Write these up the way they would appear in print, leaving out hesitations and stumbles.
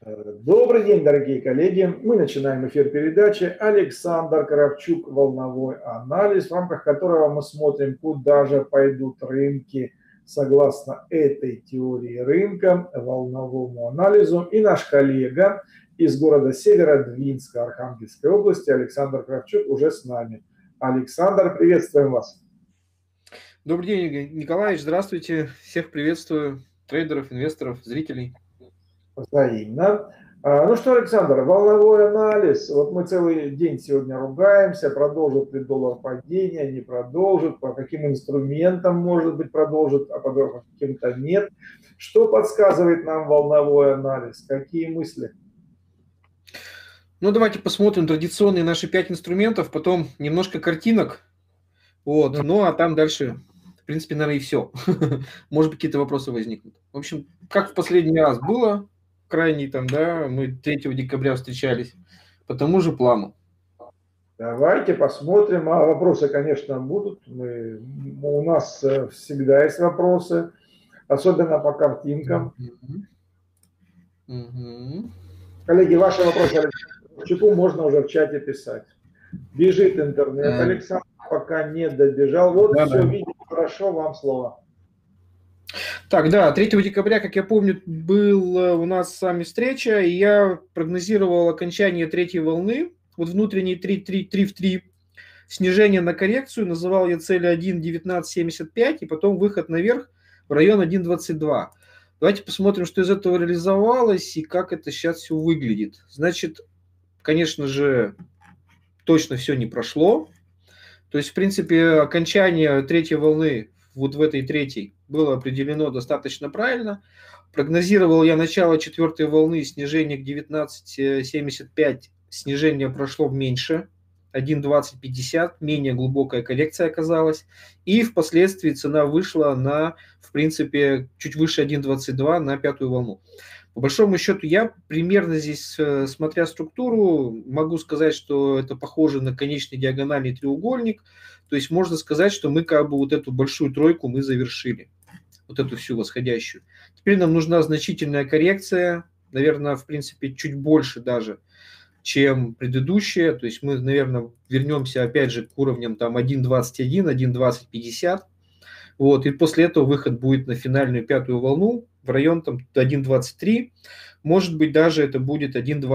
Добрый день, дорогие коллеги. Мы начинаем эфир передачи «Александр Кравчук. Волновой анализ», в рамках которого мы смотрим, куда же пойдут рынки согласно этой теории рынка, волновому анализу. И наш коллега из города Северодвинска Архангельской области Александр Кравчук уже с нами. Александр, приветствуем вас. Добрый день, Николаевич, здравствуйте. Всех приветствую, трейдеров, инвесторов, зрителей. Взаимно. Ну что, Александр, волновой анализ. Вот мы целый день сегодня ругаемся, продолжит ли доллар падение, не продолжит, по каким инструментам, может быть, продолжит, а по каким-то нет. Что подсказывает нам волновой анализ? Какие мысли? Ну, давайте посмотрим традиционные наши 5 инструментов, потом немножко картинок. Вот, ну а там дальше, в принципе, наверное, и все. Может быть, какие-то вопросы возникнут. В общем, как в последний раз было, крайний там, да, мы 3 декабря встречались, по тому же плану. Давайте посмотрим. А вопросы, конечно, будут. У нас всегда есть вопросы, особенно по картинкам. Коллеги, ваши вопросы Кравчуку можно уже в чате писать. Бежит интернет. Александр пока не добежал. Вот да, все, видите, хорошо, вам слово. Так, да, 3 декабря, как я помню, был у нас с вами встреча, и я прогнозировал окончание третьей волны, вот внутренний 3 в 3, снижение на коррекцию, называл я цели 1.1975, и потом выход наверх в район 1.22. Давайте посмотрим, что из этого реализовалось и как это сейчас все выглядит. Значит, конечно же, точно все не прошло. То есть, в принципе, окончание третьей волны вот в этой третьей было определено достаточно правильно. Прогнозировал я начало четвертой волны, снижение к 19.75, снижение прошло меньше, 1.2050, менее глубокая коррекция оказалась. И впоследствии цена вышла на, в принципе, чуть выше 1.22 на пятую волну. По большому счету, я примерно здесь, смотря структуру, могу сказать, что это похоже на конечный диагональный треугольник. То есть можно сказать, что мы как бы вот эту большую тройку мы завершили, вот эту всю восходящую. Теперь нам нужна значительная коррекция, наверное, в принципе, чуть больше даже, чем предыдущая. То есть мы, наверное, вернемся опять же к уровням там 1.21, 1.2050. Вот, и после этого выход будет на финальную пятую волну в район там 1.23. Может быть, даже это будет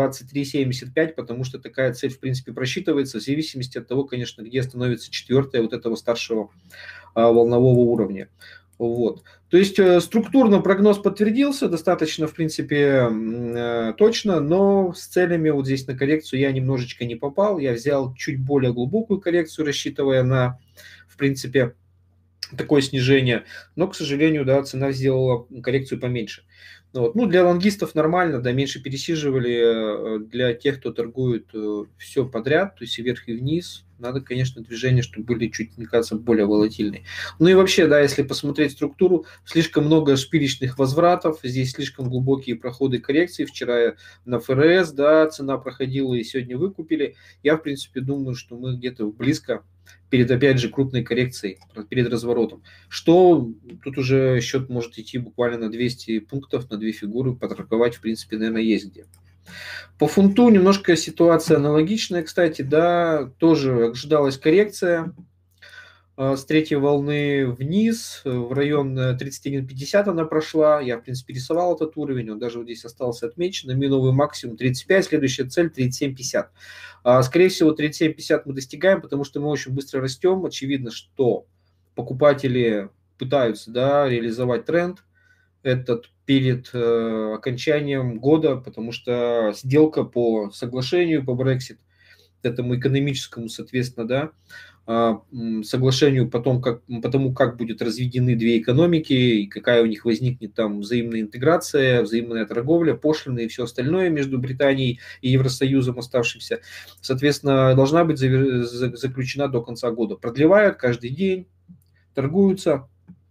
1.2375, потому что такая цель, в принципе, просчитывается в зависимости от того, конечно, где становится четвертая вот этого старшего волнового уровня. Вот. То есть структурно прогноз подтвердился достаточно, в принципе, точно, но с целями вот здесь на коррекцию я немножечко не попал. Я взял чуть более глубокую коррекцию, рассчитывая на, в принципе, такое снижение, но, к сожалению, да, цена сделала коррекцию поменьше. Вот. Ну, для лонгистов нормально, да, меньше пересиживали. Для тех, кто торгует все подряд, то есть и вверх, и вниз, надо, конечно, движения, чтобы были чуть, мне кажется, более волатильные. Ну и вообще, да, если посмотреть структуру, слишком много шпилечных возвратов, здесь слишком глубокие проходы коррекции. Вчера на ФРС, да, цена проходила и сегодня выкупили. Я, в принципе, думаю, что мы где-то близко перед, опять же, крупной коррекцией, перед разворотом. Что тут уже счет может идти буквально на 200 пунктов, на 2 фигуры, поторговать, в принципе, наверное, есть где. По фунту немножко ситуация аналогичная, кстати, да, тоже ожидалась коррекция с третьей волны вниз, в район 31.50 она прошла, я, в принципе, рисовал этот уровень, он даже вот здесь остался отмечен, на новый максимум 35, следующая цель 37.50. Скорее всего, 37.50 мы достигаем, потому что мы очень быстро растем, очевидно, что покупатели пытаются, да, реализовать тренд этот перед окончанием года, потому что сделка по соглашению, по Brexit, этому экономическому, соответственно, да, соглашению потому как будут разведены две экономики, и какая у них возникнет там взаимная интеграция, взаимная торговля, пошлины и все остальное между Британией и Евросоюзом оставшимся, соответственно, должна быть заключена до конца года. Продлевают каждый день, торгуются,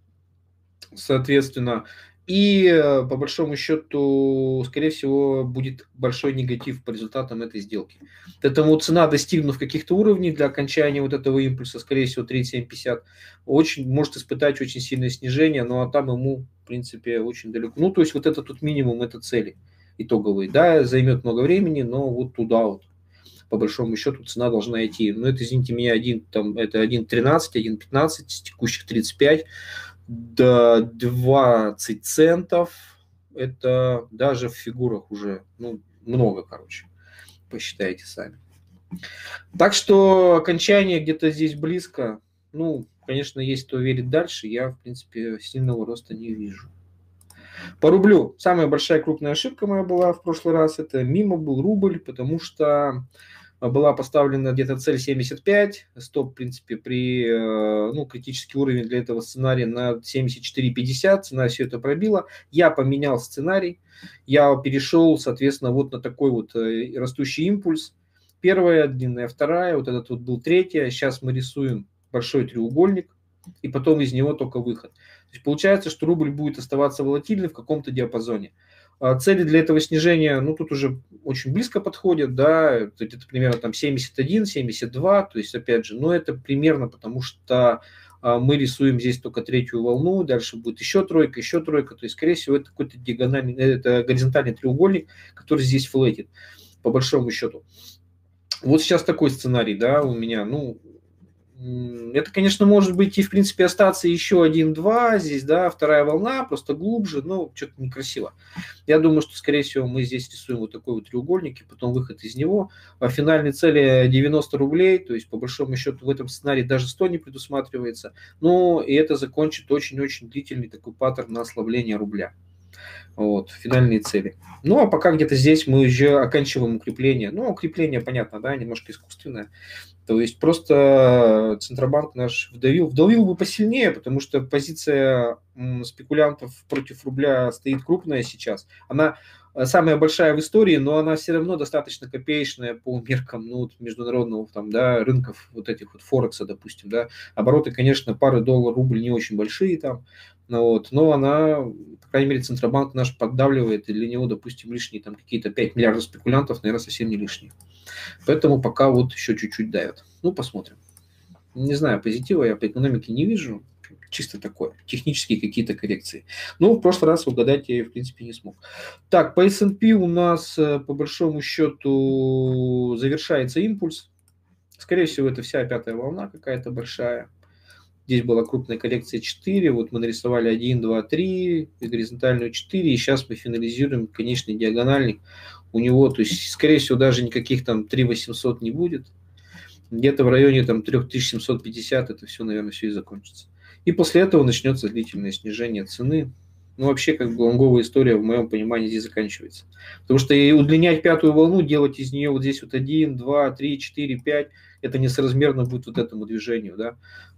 соответственно, и по большому счету, скорее всего, будет большой негатив по результатам этой сделки. Поэтому цена, достигнув каких-то уровней для окончания вот этого импульса, скорее всего, 37.50, может испытать очень сильное снижение, ну а там ему, в принципе, очень далеко. Ну, то есть вот это тут минимум, это цели. итоговый. Да, займет много времени, но вот туда вот, по большому счету, цена должна идти. Но это, извините меня, это 1.13, 1.15, с текущих 35 до 20 центов. Это даже в фигурах уже, много, короче. Посчитайте сами. Так что окончание где-то здесь близко. Конечно, есть кто верит дальше. Я, в принципе, сильного роста не вижу. По рублю. Самая большая крупная ошибка моя была в прошлый раз. Это мимо был рубль, потому что была поставлена где-то цель 75. Стоп, в принципе, критический уровень для этого сценария на 74,50. Цена все это пробила. Я поменял сценарий. Я перешел, соответственно, вот на такой вот растущий импульс. Первая, длинная вторая, вот этот вот был третья. Сейчас мы рисуем большой треугольник, и потом из него только выход. То есть получается, что рубль будет оставаться волатильным в каком-то диапазоне. Цели для этого снижения, тут уже очень близко подходят, да, это примерно там 71, 72, то есть опять же, но это примерно потому, что мы рисуем здесь только третью волну, дальше будет еще тройка, то есть, скорее всего, это какой-то горизонтальный треугольник, который здесь флетит, по большому счету. Вот сейчас такой сценарий, да, у меня, это, конечно, может быть и, в принципе, остаться еще 1-2 здесь, да, вторая волна, просто глубже, но что-то некрасиво. Я думаю, что, скорее всего, мы здесь рисуем вот такой вот треугольник, и потом выход из него. А финальной цели 90 рублей, то есть, по большому счету, в этом сценарии даже 100 не предусматривается. Но и это закончит очень-очень длительный такой паттерн на ослабление рубля. Вот, финальные цели. А пока где-то здесь мы уже оканчиваем укрепление. Укрепление, понятно, да, немножко искусственное. То есть просто Центробанк наш вдавил бы посильнее, потому что позиция спекулянтов против рубля стоит крупная сейчас. Она самая большая в истории, но она все равно достаточно копеечная по меркам международного рынков вот этих вот Форекса, допустим. Да. Обороты, конечно, пары доллар-рубль не очень большие там, но она, по крайней мере, Центробанк наш поддавливает, и для него, допустим, лишние там какие-то 5 миллиардов спекулянтов, наверное, совсем не лишние. Поэтому пока вот еще чуть-чуть давят. Посмотрим. Не знаю, позитива я по экономике не вижу. Чисто такое. Технические какие-то коррекции. В прошлый раз угадать я, в принципе, не смог. Так, по S&P у нас, по большому счету, завершается импульс. Скорее всего, это вся пятая волна какая-то большая. Здесь была крупная коррекция 4. Вот мы нарисовали 1, 2, 3. И горизонтальную 4. И сейчас мы финализируем конечный диагональник. У него, то есть, скорее всего, даже никаких там 3800 не будет. Где-то в районе там 3750 это все, наверное, все и закончится. И после этого начнется длительное снижение цены. Вообще, лонговая история, в моем понимании, здесь заканчивается. Потому что и удлинять пятую волну, делать из нее вот здесь вот 1, 2, 3, 4, 5, это несоразмерно будет вот этому движению, да.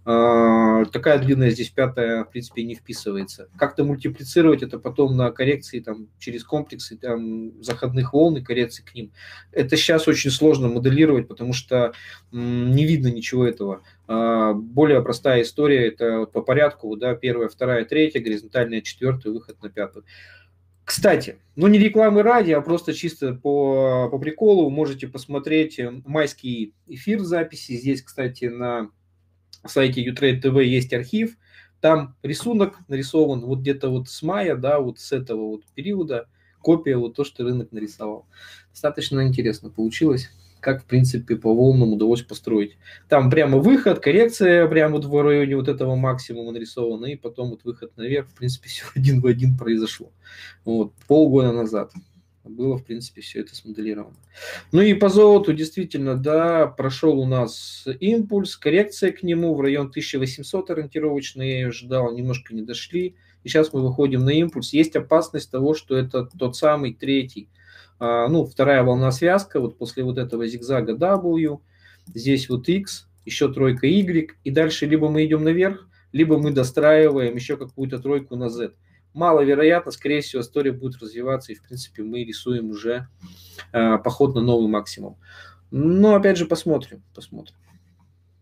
Такая длинная здесь пятая, в принципе, не вписывается. Как-то мультиплицировать это потом на коррекции там, через комплексы заходных волн и коррекции к ним. Это сейчас очень сложно моделировать, потому что не видно ничего этого. Более простая история, это по порядку, да, первая, вторая, третья, горизонтальная, четвертая, выход на пятую. Кстати, не рекламы ради, а просто чисто по приколу можете посмотреть майский эфир записи. Здесь, кстати, на сайте Utrade TV есть архив. Там рисунок нарисован вот где-то вот с мая, да, вот с этого вот периода. Копия вот то, что рынок нарисовал. Достаточно интересно получилось. Как, в принципе, по волнам удалось построить. Там прямо выход, коррекция прямо вот в районе вот этого максимума нарисована, и потом вот выход наверх, в принципе, все один в один произошло. Полгода назад было, в принципе, все это смоделировано. И по золоту действительно, да, прошел у нас импульс, коррекция к нему в район 1800 ориентировочный, я ее ждал, немножко не дошли. И сейчас мы выходим на импульс. Есть опасность того, что это тот самый третий. Вторая волна связка, вот после вот этого зигзага W, здесь вот X, еще тройка Y, и дальше либо мы идем наверх, либо мы достраиваем еще какую-то тройку на Z. Маловероятно, скорее всего, история будет развиваться, и, в принципе, мы рисуем уже поход на новый максимум. Но, опять же, посмотрим.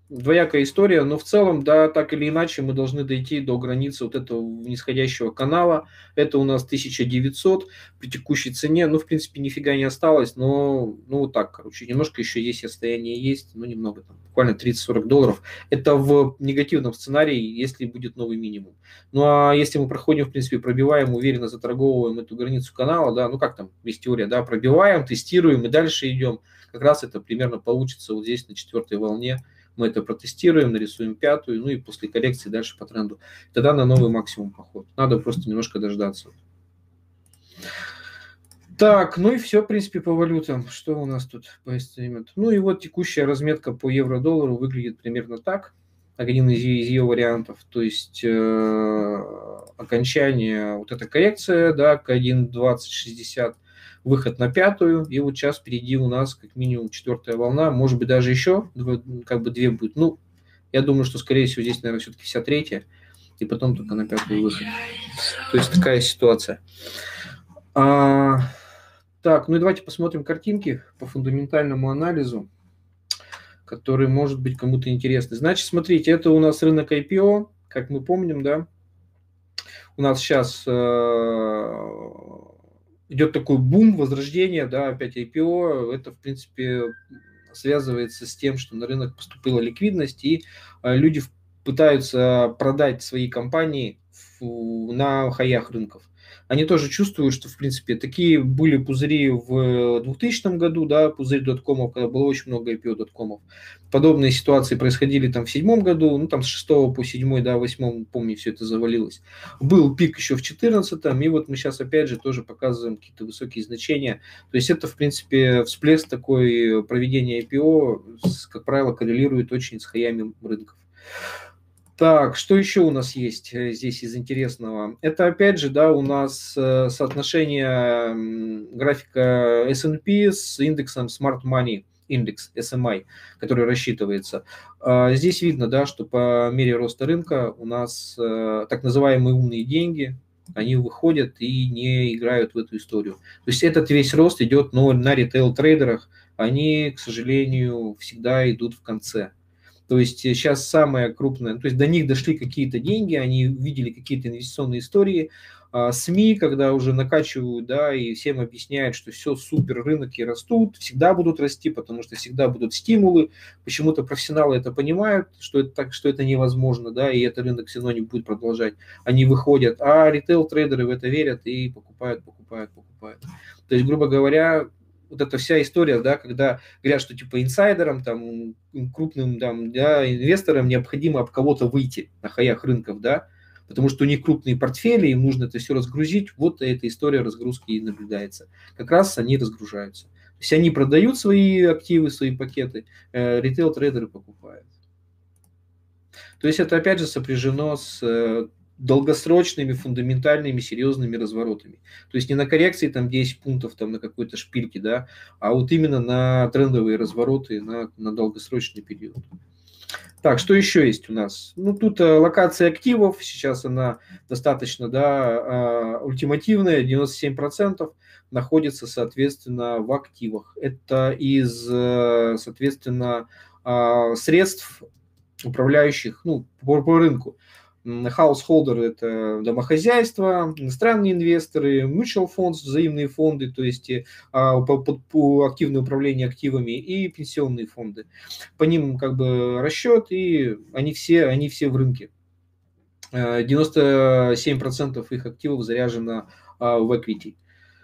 двоякая история, но в целом, да, так или иначе мы должны дойти до границы вот этого нисходящего канала. Это у нас 1900 при текущей цене. Ну, в принципе, нифига не осталось, но, ну, вот так, короче, немножко еще есть отстояние, есть, но немного, там, буквально 30-40 долларов. Это в негативном сценарии, если будет новый минимум. Ну, а если мы проходим, в принципе, пробиваем, уверенно заторговываем эту границу канала, да, ну, как там, есть теория, да, пробиваем, тестируем и дальше идем. Как раз это примерно получится вот здесь на 4-й волне. Мы это протестируем, нарисуем 5-ю, ну и после коррекции дальше по тренду. Тогда на новый максимум поход. Надо просто немножко дождаться. Так, ну и все, в принципе, по валютам. Что у нас тут по эстимату? Ну и вот текущая разметка по евро-доллару выглядит примерно так. Один из ее вариантов. То есть окончание, вот эта коррекция, да, к 1.2060, выход на 5-ю, и вот сейчас впереди у нас как минимум 4-я волна, может быть даже еще как бы 2 будет. Ну, я думаю, что скорее всего здесь, наверное, все-таки вся 3-я, и потом только на 5-ю выход. То есть такая ситуация. Так, ну и давайте посмотрим картинки по фундаментальному анализу, который может быть кому-то интересный. Значит, смотрите, это у нас рынок IPO, как мы помним, да. У нас сейчас идет такой бум, возрождение, да, опять IPO. Это, в принципе, связывается с тем, что на рынок поступила ликвидность, и люди пытаются продать свои компании на хаях рынков. Они тоже чувствуют, что, в принципе, такие были пузыри в 2000 году, да, пузырь доткомов, когда было очень много IPO доткомов. Подобные ситуации происходили там в 2007 году, ну, там с 6 по 7, да, 8, помню, все это завалилось. Был пик еще в 2014, и вот мы сейчас, опять же, тоже показываем какие-то высокие значения. То есть это, в принципе, всплеск такой проведения IPO, как правило, коррелирует очень с хаями рынков. Так, что еще у нас есть здесь из интересного? Это опять же, да, у нас соотношение графика S&P с индексом Smart Money Index, SMI, который рассчитывается. Здесь видно, да, что по мере роста рынка у нас так называемые умные деньги, они выходят и не играют в эту историю. То есть этот весь рост идет, но на ритейл-трейдерах они, к сожалению, всегда идут в конце. То есть сейчас самое крупное, то есть до них дошли какие-то деньги, они видели какие-то инвестиционные истории, СМИ, когда уже накачивают, да, и всем объясняют, что все супер, рынки растут, всегда будут расти, потому что всегда будут стимулы. Почему-то профессионалы это понимают, что это так, что это невозможно, да, и этот рынок все равно не будет продолжать. Они выходят, а ритейл-трейдеры в это верят и покупают. То есть, грубо говоря, вот эта вся история, да, когда говорят, что типа инсайдерам, там, крупным там, да, инвесторам необходимо об кого-то выйти на хаях рынков, да, потому что у них крупные портфели, им нужно это все разгрузить, вот эта история разгрузки и наблюдается. Как раз они разгружаются. То есть они продают свои активы, свои пакеты, ритейл-трейдеры покупают. То есть это опять же сопряжено с долгосрочными, фундаментальными, серьезными разворотами. То есть не на коррекции там 10 пунктов там, на какой-то шпильке, да, а вот именно на трендовые развороты на долгосрочный период. Так, что еще есть у нас? Ну, тут локация активов, сейчас она достаточно, да, ультимативная, 97% находится, соответственно, в активах. Это из, соответственно, средств, управляющих, ну, по рынку. Householder – это домохозяйство, иностранные инвесторы, mutual funds, взаимные фонды, то есть активное управление активами и пенсионные фонды. По ним как бы расчет, и они все в рынке. 97% их активов заряжено в equity,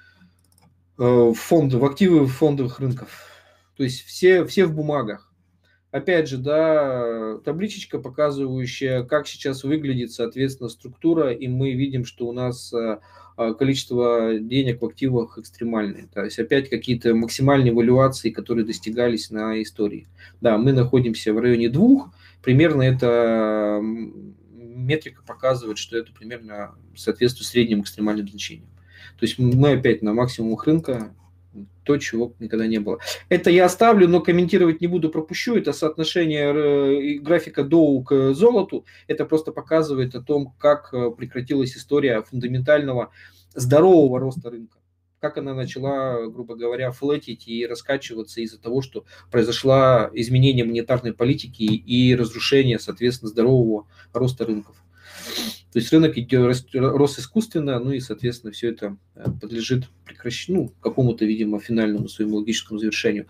в активы фондовых рынков. То есть все в бумагах. Опять же, да, табличечка, показывающая, как сейчас выглядит, соответственно, структура, и мы видим, что у нас количество денег в активах экстремальное. То есть опять какие-то максимальные валюации, которые достигались на истории. Да, мы находимся в районе 2, примерно эта метрика показывает, что это примерно соответствует средним экстремальным значениям. То есть мы опять на максимумах рынка, то, чего никогда не было. Это я оставлю, но комментировать не буду, пропущу. Это соотношение графика Доу к золоту. Это просто показывает о том, как прекратилась история фундаментального здорового роста рынка. как она начала, грубо говоря, флетить и раскачиваться из-за того, что произошло изменение монетарной политики и разрушение, соответственно, здорового роста рынков. То есть рынок рос искусственно, ну и, соответственно, все это подлежит прекращению, ну, какому-то, видимо, финальному своему логическому завершению.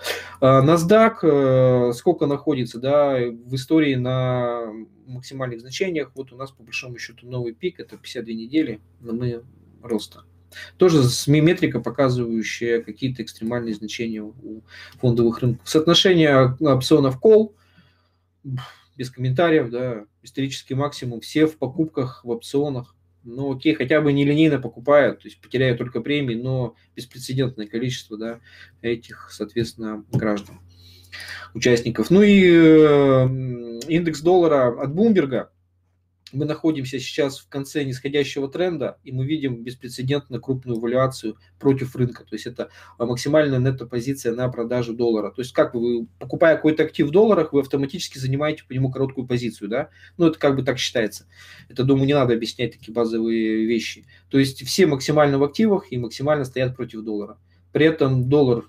NASDAQ сколько находится, да, в истории на максимальных значениях. Вот у нас, по большому счету, новый пик, это 52 недели роста. Тоже метрика, показывающая какие-то экстремальные значения у фондовых рынков. Соотношение опционов call, без комментариев, да, исторический максимум, все в покупках, в опционах. Ну, окей, хотя бы нелинейно покупают, то есть потеряют только премии, но беспрецедентное количество, да, этих, соответственно, граждан, участников. Ну и индекс доллара от Bloomberg. Мы находимся сейчас в конце нисходящего тренда, и мы видим беспрецедентно крупную валюацию против рынка. То есть это максимальная нетто-позиция на продажу доллара. То есть как вы, покупая какой-то актив в долларах, вы автоматически занимаете по нему короткую позицию, да? Ну, это как бы так считается. Это, думаю, не надо объяснять такие базовые вещи. То есть все максимально в активах и максимально стоят против доллара. При этом доллар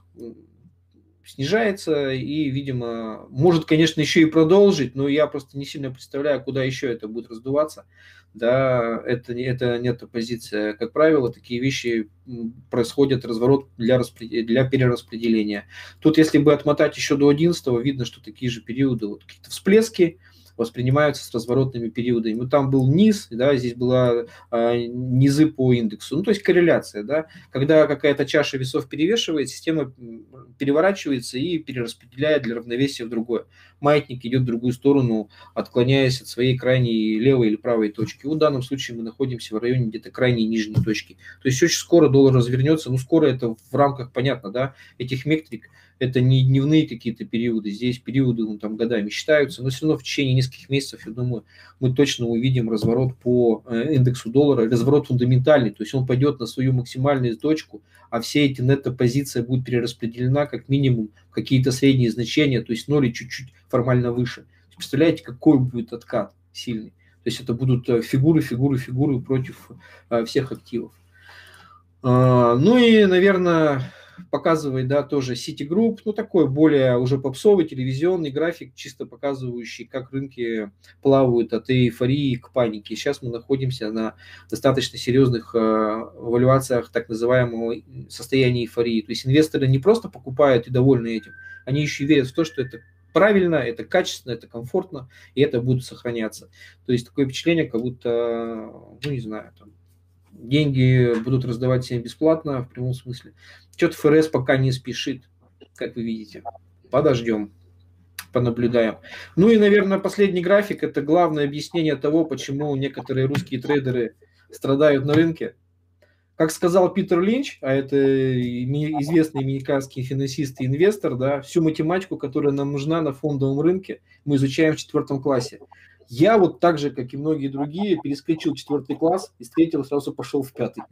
снижается и, видимо, может, конечно, еще и продолжить, но я просто не сильно представляю, куда еще это будет раздуваться. Да, это нет позиция. Как правило, такие вещи происходят, разворот для перераспределения. Тут, если бы отмотать еще до 11-го, видно, что такие же периоды, вот какие-то всплески воспринимаются с разворотными периодами. Ну, там был низ, да, здесь была низы по индексу. Ну, то есть корреляция, да. Когда какая-то чаша весов перевешивает, система переворачивается и перераспределяет для равновесия в другое. Маятник идет в другую сторону, отклоняясь от своей крайней левой или правой точки. В данном случае мы находимся в районе где-то крайней нижней точки. То есть очень скоро доллар развернется. Ну, скоро это в рамках, понятно, да, этих метрик. Это не дневные какие-то периоды, здесь периоды там годами считаются, но все равно в течение нескольких месяцев, я думаю, мы точно увидим разворот по индексу доллара, разворот фундаментальный, то есть он пойдет на свою максимальную точку, а все эти нетто-позиции будут перераспределена как минимум в какие-то средние значения, то есть 0 и чуть-чуть формально выше. Представляете, какой будет откат сильный? То есть это будут фигуры против всех активов. Ну и, наверное, показывает, да, тоже Citigroup, ну, такой более уже попсовый телевизионный график, чисто показывающий, как рынки плавают от эйфории к панике. Сейчас мы находимся на достаточно серьезных валюациях так называемого состояния эйфории. То есть инвесторы не просто покупают и довольны этим, они еще верят в то, что это правильно, это качественно, это комфортно, и это будет сохраняться. То есть такое впечатление, как будто, ну, не знаю, там, деньги будут раздавать всем бесплатно, в прямом смысле. Что-то ФРС пока не спешит, как вы видите. Подождем, понаблюдаем. Ну и, наверное, последний график – это главное объяснение того, почему некоторые русские трейдеры страдают на рынке. Как сказал Питер Линч, а это известный американский финансист и инвестор, да, всю математику, которая нам нужна на фондовом рынке, мы изучаем в 4 классе. Я вот так же, как и многие другие, перескочил 4 класс и с 3 сразу пошел в 5.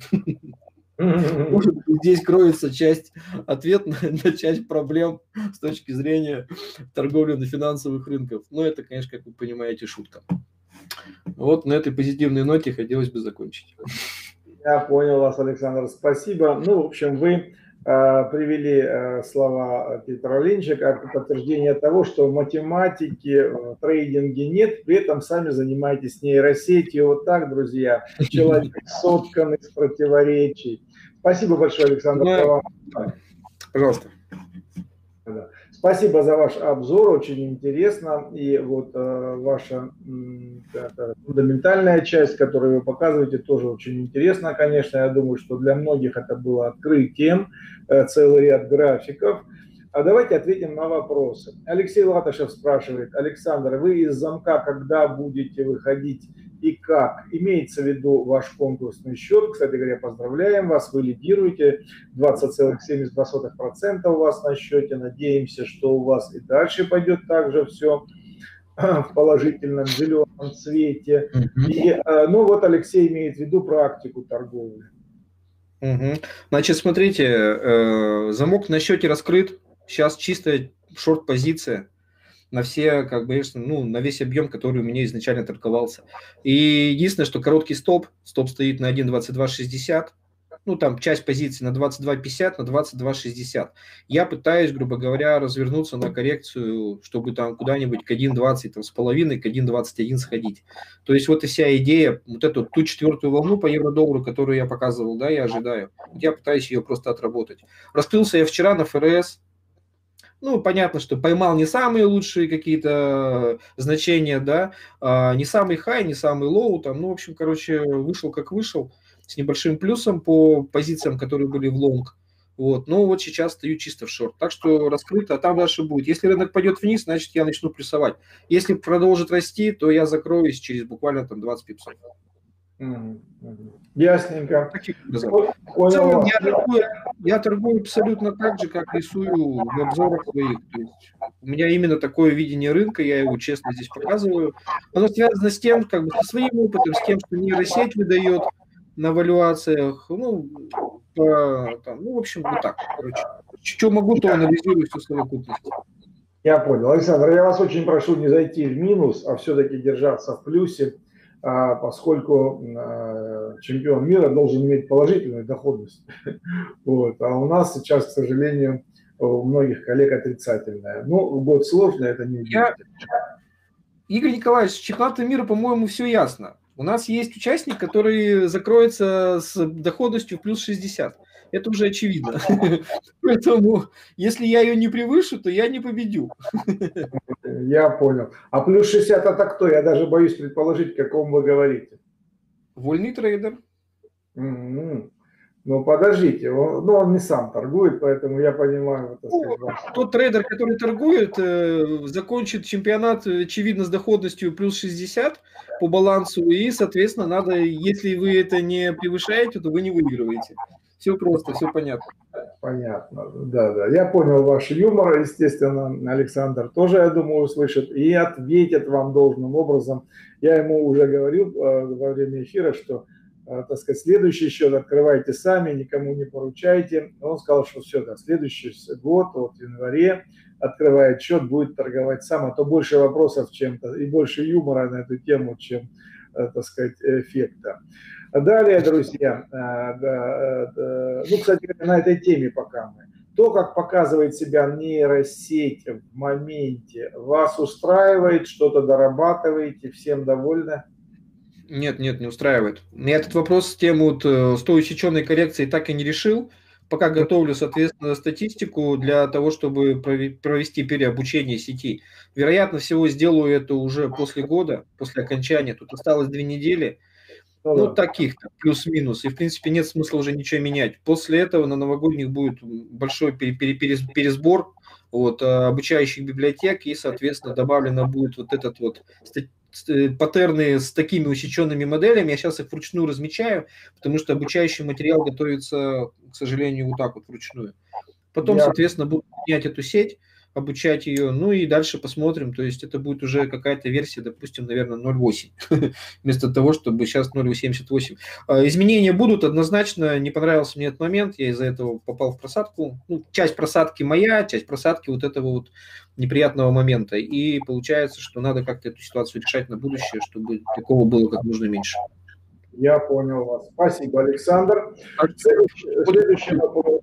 Может быть, здесь кроется часть ответ на часть проблем с точки зрения торговли на финансовых рынках. Но это, конечно, как вы понимаете, шутка. Вот на этой позитивной ноте хотелось бы закончить. Я понял вас, Александр, спасибо. Ну, в общем, вы привели слова Питера Линча как подтверждение того, что в математике, в трейдинге нет, при этом сами занимаетесь нейросетью. Вот так, друзья, человек соткан из противоречий. Спасибо большое, Александр. Пожалуйста. Спасибо за ваш обзор, очень интересно. И вот ваша фундаментальная часть, которую вы показываете, тоже очень интересна, конечно. Я думаю, что для многих это было открытием, целый ряд графиков. А давайте ответим на вопросы. Алексей Латышев спрашивает: Александр, вы из замка когда будете выходить и как? Имеется в виду ваш конкурсный счет. Кстати говоря, поздравляем вас, вы лидируете, 20,72% у вас на счете. Надеемся, что у вас и дальше пойдет также все в положительном зеленом цвете. И, ну вот Алексей имеет в виду практику торговли. Значит, смотрите, замок на счете раскрыт. Сейчас чистая шорт-позиция на все, как бы, ну, на весь объем, который у меня изначально торговался. И единственное, что короткий стоп стоит на 1.2260. ну, там часть позиций на 22.50, на 22.60. Я пытаюсь, грубо говоря, развернуться на коррекцию, чтобы там куда-нибудь к 1.20 там, с половиной, к 1.21 сходить. То есть вот и вся идея, вот эту ту четвертую волну по евро-доллару, которую я показывал, да, я ожидаю. Я пытаюсь ее просто отработать. Раскрылся я вчера на ФРС. Ну, понятно, что поймал не самые лучшие какие-то значения, да, не самый хай, не самый лоу, там, ну, в общем, короче, вышел как вышел, с небольшим плюсом по позициям, которые были в лонг. Вот, но вот сейчас стою чисто в шорт. Так что раскрыто, а там дальше будет. Если рынок пойдет вниз, значит, я начну плюсовать. Если продолжит расти, то я закроюсь через буквально там 20 пипсов. Ясненько. В целом я торгую абсолютно так же, как рисую в обзорах своих. То есть у меня именно такое видение рынка, я его честно здесь показываю. Оно связано с тем, как бы со своим опытом, с тем, что нейросеть выдает на валюациях. Ну, в общем, вот так. Короче, что могу, то анализирую всю совокупность. Я понял. Александр, я вас очень прошу не зайти в минус, а все-таки держаться в плюсе, поскольку чемпион мира должен иметь положительную доходность. Вот. А у нас сейчас, к сожалению, у многих коллег отрицательная. Ну, год сложный, это не удивительно. Игорь Николаевич, с чемпионатом мира, по-моему, все ясно. У нас есть участник, который закроется с доходностью в плюс 60. Это уже очевидно. Поэтому, если я ее не превышу, то я не победю. Я понял. А плюс 60 это кто? Я даже боюсь предположить, о ком вы говорите. Вольный трейдер. Ну, подождите, он не сам торгует, поэтому я понимаю. Тот трейдер, который торгует, закончит чемпионат, очевидно, с доходностью плюс 60 по балансу, и, соответственно, надо, если вы это не превышаете, то вы не выигрываете. Все просто, все понятно. Понятно, да. Я понял ваш юмор, естественно, Александр тоже, я думаю, услышит и ответит вам должным образом. Я ему уже говорил во время эфира, что, так сказать, следующий счет открывайте сами, никому не поручайте. Он сказал, что все, да, следующий год, вот в январе, открывает счет, будет торговать сам, а то больше вопросов чем-то и больше юмора на эту тему, чем, так сказать, эффекта. Далее, друзья, ну, кстати, на этой теме пока мы. То, как показывает себя нейросеть в моменте, вас устраивает, что-то дорабатываете, всем довольны? Нет, не устраивает. Я этот вопрос с тем вот с той усеченной коррекцией так и не решил. Пока готовлю, соответственно, статистику для того, чтобы провести переобучение сети. Вероятно всего, сделаю это уже после года, после окончания. Тут осталось 2 недели. Ну, таких-то, плюс-минус. И, в принципе, нет смысла уже ничего менять. После этого на новогодних будет большой пересбор вот, обучающих библиотек, и, соответственно, добавлено будет вот этот вот паттерны с такими усеченными моделями. Я сейчас их вручную размечаю, потому что обучающий материал готовится, к сожалению, вот так вот вручную. Потом, соответственно, буду менять эту сеть, обучать ее, ну и дальше посмотрим, то есть это будет уже какая-то версия, допустим, наверное, 0.8, вместо того, чтобы сейчас 0.78. Изменения будут однозначно, не понравился мне этот момент, я из-за этого попал в просадку, ну, часть просадки моя, часть просадки вот этого вот неприятного момента, и получается, что надо как-то эту ситуацию решать на будущее, чтобы такого было как можно меньше. Я понял вас. Спасибо, Александр. Следующий вопрос.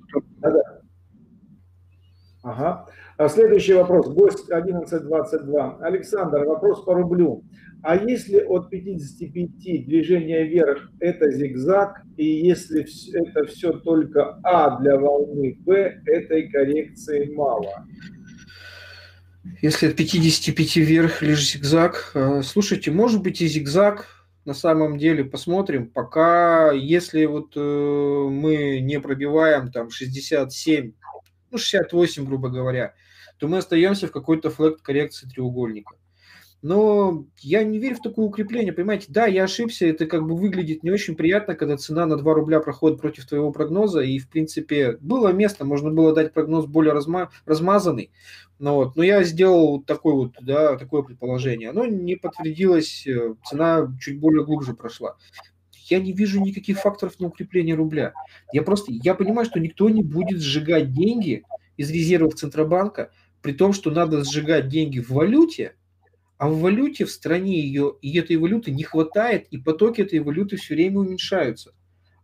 Ага. Следующий вопрос. Гость 1122. Александр, вопрос по рублю. А если от 55 движение вверх это зигзаг, и если это все только А для волны Б, этой коррекции мало? Если от 55 вверх лишь зигзаг. Слушайте, может быть и зигзаг. На самом деле посмотрим. Пока, если вот мы не пробиваем там 67, ну 68, грубо говоря, то мы остаемся в какой-то флэт коррекции треугольника. Но я не верю в такое укрепление, понимаете? Да, я ошибся, это как бы выглядит не очень приятно, когда цена на 2 рубля проходит против твоего прогноза, и, в принципе, было место, можно было дать прогноз более размазанный, но я сделал такое предположение. Оно не подтвердилось, цена чуть более глубже прошла. Я не вижу никаких факторов на укрепление рубля. Я понимаю, что никто не будет сжигать деньги из резервов Центробанка, при том, что надо сжигать деньги в валюте, а в валюте в стране и этой валюты не хватает, и потоки этой валюты все время уменьшаются.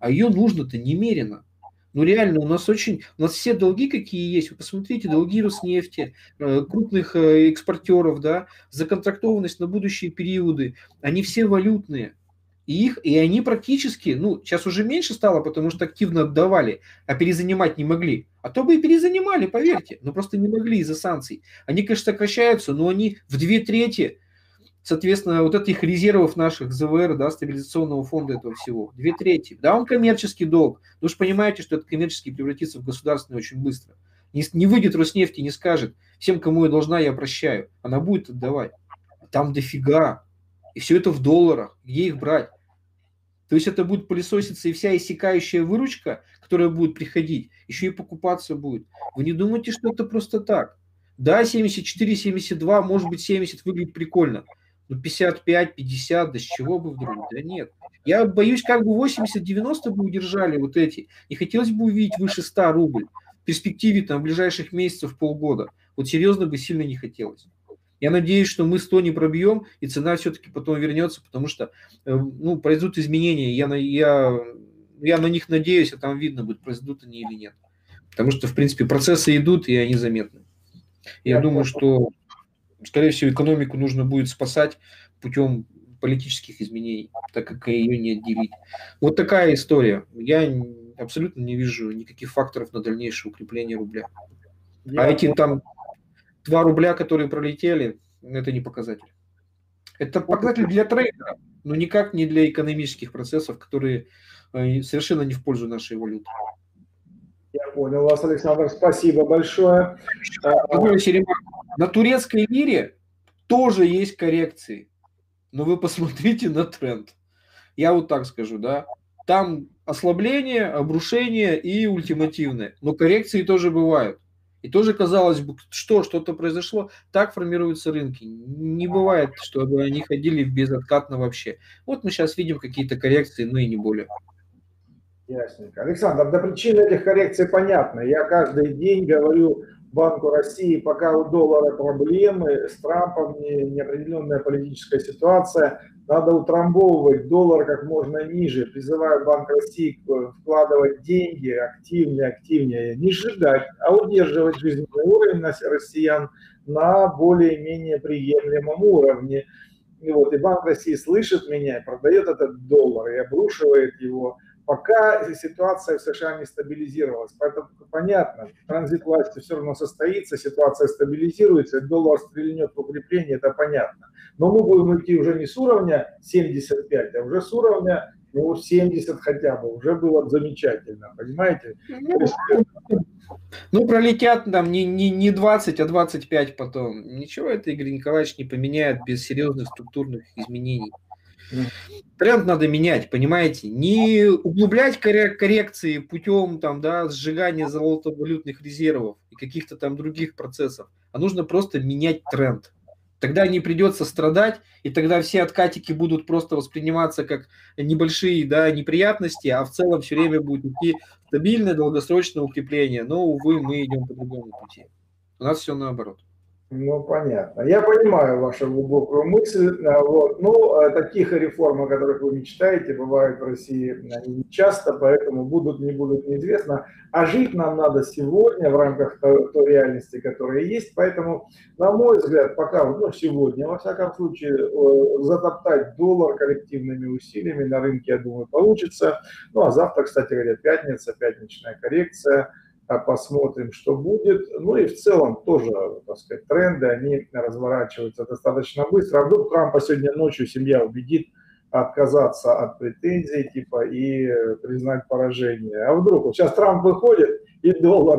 а ее нужно-то немерено. Ну реально, у нас все долги, какие есть, вы посмотрите, долги Роснефти, крупных экспортеров, да, законтрактованность на будущие периоды, они все валютные. И они практически, ну, сейчас уже меньше стало, потому что активно отдавали, а перезанимать не могли. А то бы и перезанимали, поверьте, но просто не могли из-за санкций. Они, конечно, сокращаются, но они в 2/3, соответственно, вот этих резервов наших ЗВР, да, стабилизационного фонда этого всего, 2/3. Да, он коммерческий долг. Вы же понимаете, что это коммерческий превратится в государственный очень быстро. Не выйдет Роснефть и не скажет, всем, кому я должна, я прощаю. Она будет отдавать. Там дофига. И все это в долларах. Где их брать? То есть это будет пылесоситься и вся иссякающая выручка, которая будет приходить, еще и покупаться будет. Вы не думайте, что это просто так. Да, 74, 72, может быть 70 выглядит прикольно. Но 55, 50, да с чего бы вдруг? Да нет. Я боюсь, как бы 80-90 бы удержали вот эти. И хотелось бы увидеть выше 100 рублей. В перспективе там в ближайших месяцев полгода. Вот серьезно бы сильно не хотелось. Я надеюсь, что мы 100 не пробьем, и цена все-таки потом вернется, потому что ну, произойдут изменения. Я на них надеюсь, а там видно будет, произойдут они или нет. Потому что, в принципе, процессы идут, и они заметны. Я думаю, что, скорее всего, экономику нужно будет спасать путем политических изменений, так как ее не отделить. Вот такая история. Я абсолютно не вижу никаких факторов на дальнейшее укрепление рубля. А эти там 2 рубля, которые пролетели, это не показатель. Это показатель для трейдера, но никак не для экономических процессов, которые совершенно не в пользу нашей валюты. Я понял вас, Александр, спасибо большое. На турецкой лире тоже есть коррекции, но вы посмотрите на тренд. Я вот так скажу, да. Там ослабление, обрушение и ультимативное, но коррекции тоже бывают. И тоже казалось бы, что-то произошло, так формируются рынки. Не бывает, чтобы они ходили безоткатно вообще. Вот мы сейчас видим какие-то коррекции, но и не более. Ясненько. Александр, да, причина этих коррекций понятна. Я каждый день говорю Банку России, пока у доллара проблемы, с Трампом неопределенная политическая ситуация, надо утрамбовывать доллар как можно ниже. Призываю Банк России вкладывать деньги активнее, не сжигать, а удерживать жизненный уровень россиян на более-менее приемлемом уровне. И Банк России слышит меня и продает этот доллар и обрушивает его, пока ситуация в США не стабилизировалась. Поэтому понятно, транзит власти все равно состоится, ситуация стабилизируется, доллар стрельнет в укрепление, это понятно. Но мы будем идти уже не с уровня 75, а уже с уровня 70 хотя бы. Уже было замечательно, понимаете? Ну, пролетят там не 20, а 25 потом. Ничего это, Игорь Николаевич, не поменяет без серьезных структурных изменений. Тренд надо менять, понимаете? Не углублять коррекции путем там, да, сжигания золотовалютных резервов и каких-то там других процессов, а нужно просто менять тренд. Тогда не придется страдать, и тогда все откатики будут просто восприниматься как небольшие, да, неприятности, а в целом все время будет идти стабильное долгосрочное укрепление. Но, увы, мы идем по другому пути. У нас все наоборот. Ну, понятно. Я понимаю вашу глубокую мысль. Но таких реформ, о которых вы мечтаете, бывают в России не часто, поэтому будут, не будут, неизвестно. А жить нам надо сегодня в рамках той реальности, которая есть. Поэтому, на мой взгляд, пока, сегодня, во всяком случае, затоптать доллар коллективными усилиями на рынке, я думаю, получится. Ну, а завтра, кстати говоря, пятница, пятничная коррекция. Посмотрим, что будет. Ну и в целом тоже, так сказать, тренды, они разворачиваются достаточно быстро. А вдруг Трампа сегодня ночью семья убедит отказаться от претензий типа и признать поражение. А вдруг? Вот сейчас Трамп выходит, и доллар,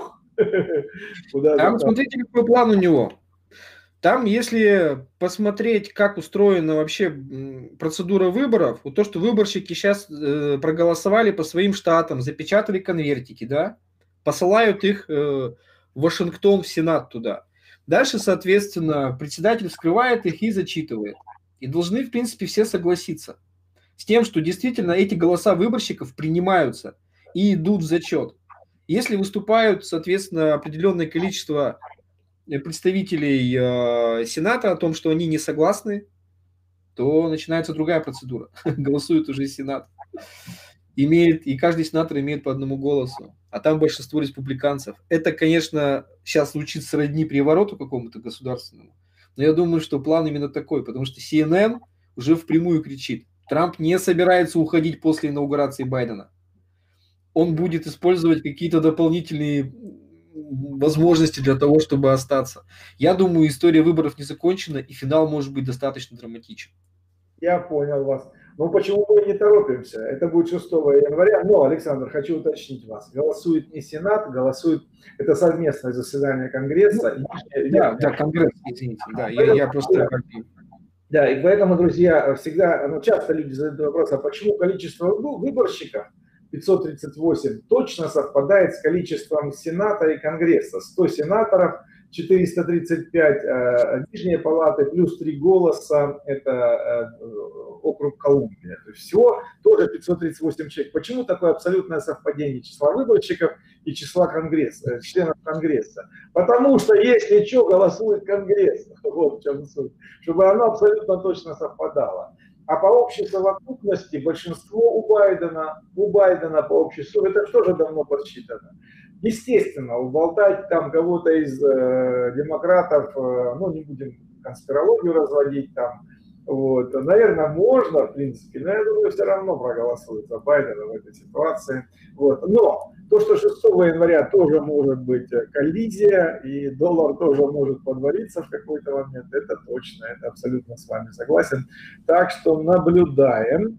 Там, смотрите, какой план у него. Там, если посмотреть, как устроена вообще процедура выборов, вот то, что выборщики сейчас проголосовали по своим штатам, запечатали конвертики, да, посылают их в Вашингтон, в Сенат туда. Дальше, соответственно, председатель вскрывает их и зачитывает. И должны, в принципе, все согласиться с тем, что действительно эти голоса выборщиков принимаются и идут в зачет. Если выступают, соответственно, определенное количество представителей Сената о том, что они не согласны, то начинается другая процедура. Голосует уже Сенат. и каждый сенатор имеет по одному голосу, а там большинство республиканцев. Это, конечно, сейчас звучит сродни перевороту какому-то государственному, но я думаю, что план именно такой, потому что CNN уже впрямую кричит, Трамп не собирается уходить после инаугурации Байдена. Он будет использовать какие-то дополнительные возможности для того, чтобы остаться. Я думаю, история выборов не закончена, и финал может быть достаточно драматичен. Я понял вас. Ну, почему мы не торопимся? Это будет 6 января. Но, Александр, хочу уточнить вас. Голосует не Сенат, голосует... Это совместное заседание Конгресса. Да, Конгресс, извините. Да, я просто... Да, и поэтому, друзья, всегда, часто люди задают вопрос, а почему количество выборщиков 538 точно совпадает с количеством Сената и Конгресса? 100 сенаторов, 435 нижние палаты, плюс 3 голоса, это округ Колумбия. То есть всего тоже 538 человек. Почему такое абсолютное совпадение числа выборщиков и числа Конгресса, членов Конгресса? Потому что если что, голосует Конгресс. Вот в чем суть. Чтобы оно абсолютно точно совпадало. А по общей совокупности большинство у Байдена по общей сумме, это тоже давно подсчитано. Естественно, уболтать там кого-то из демократов, не будем конспирологию разводить там, вот, наверное, можно, в принципе, но я думаю, все равно проголосуют за Байдена в этой ситуации. Вот. Но то, что 6 января тоже может быть коллизия, и доллар тоже может подвалиться в какой-то момент, это точно, это абсолютно с вами согласен. Так что наблюдаем.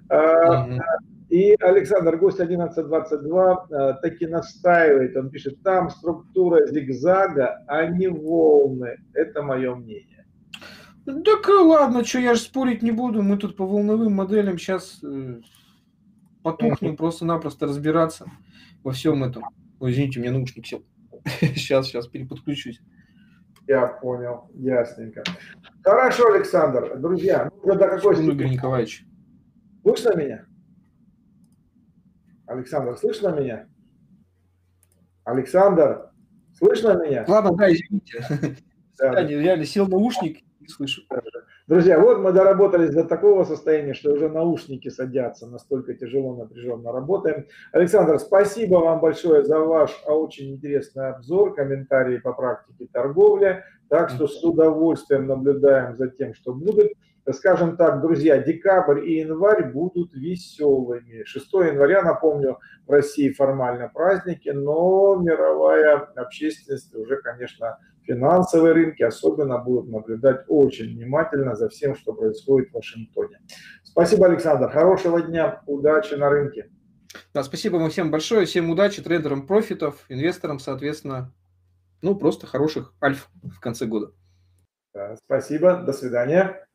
И Александр, гость 1122 таки настаивает, он пишет, там структура зигзага, а не волны. Это мое мнение. Так ладно, что я же спорить не буду, мы тут по волновым моделям сейчас потухнем просто-напросто разбираться во всем этом. Ой, извините, у меня наушник сел. Сейчас переподключусь. Я понял, ясненько. Хорошо, Александр. Друзья, до какой степени? Игорь Николаевич. Слышно меня? Александр, слышно меня? Александр, слышно меня? Ладно, да, извините. Да. Реально сел наушник и слышу. Друзья, вот мы доработались до такого состояния, что уже наушники садятся, настолько тяжело, напряженно работаем. Александр, спасибо вам большое за ваш очень интересный обзор, комментарии по практике торговли. Так что с удовольствием наблюдаем за тем, что будет. Скажем так, друзья, декабрь и январь будут веселыми. 6 января, напомню, в России формально праздники, но мировая общественность, уже, конечно, финансовые рынки особенно будут наблюдать очень внимательно за всем, что происходит в Вашингтоне. Спасибо, Александр. Хорошего дня. Удачи на рынке. Да, спасибо вам всем большое. Всем удачи, трейдерам профитов, инвесторам, соответственно, просто хороших альф в конце года. Да, спасибо. До свидания.